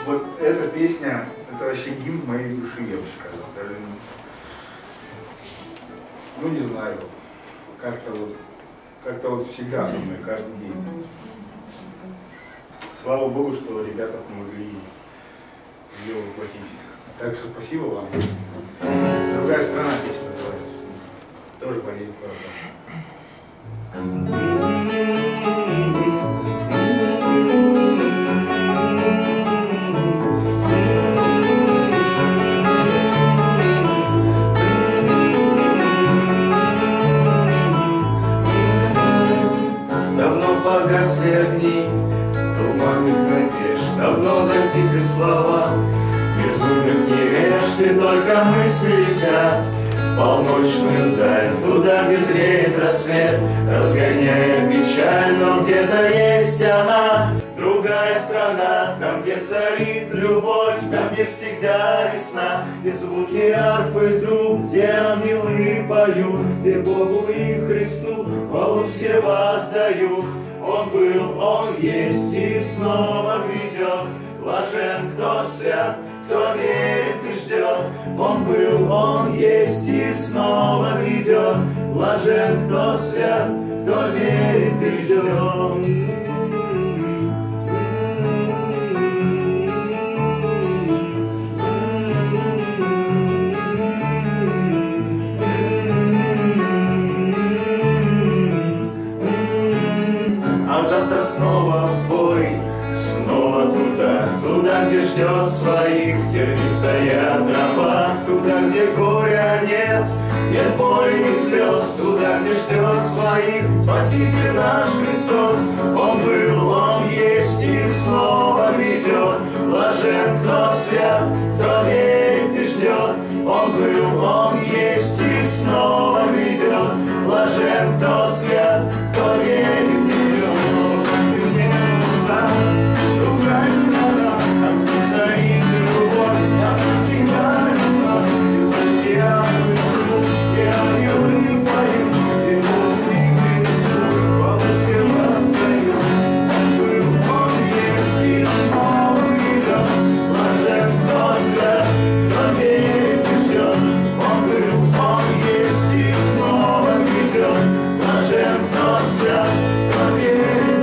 Вот эта песня, это вообще гимн моей души, я бы сказал. Даже, ну не знаю, как-то вот всегда со мной, каждый день. Слава Богу, что ребята помогли ее воплотить. Так что спасибо вам. Другая страна песня называется. Тоже болею Давно погасли огни туманных надежд, давно затихли слова безумных невежд, и только мысли летят в полночную даль, туда, где зреет рассвет, разгоняя печаль. Но где-то есть она, другая страна, там, где царит любовь, там, где всегда весна, где звуки арфы труб, где ангелы поют, где Богу и Христу хвалу все воздают. Он был, он есть и снова грядет. Блажен, кто свят, кто верит и ждет. Он был, он есть и снова грядет. Блажен, кто свят, кто верит и ждет. А завтра снова в бой, снова туда, туда, где ждет своих тернистая тропа, туда, где горя нет, нет боли, нет слез, туда, где ждет своих Спаситель наш Христос. Он был, он есть и снова грядет. Блажен, кто свят, кто верит и ждет. Он был, он есть и снова грядет. Блажен, кто свят, кто верит и ждет. Другая страна, там царит любовь, там всегда весна, и звуки арфы труб, где ангелы поют, где Бог и Христу хвалу все воздают. Он был, он есть и снова грядет. Блажен, кто свят, кто верит и ждет. Он был, он есть и снова грядет. Блажен, кто свят, кто верит и ждет.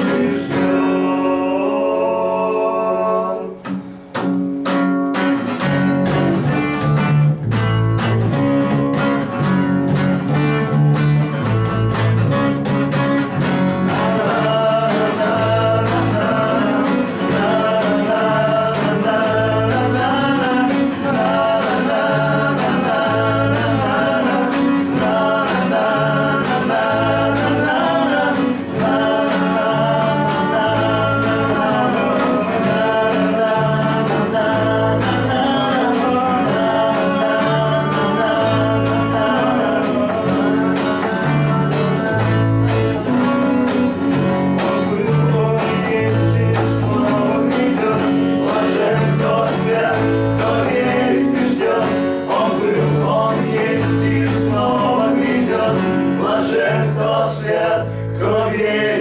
Блажен, кто свят, кто верит.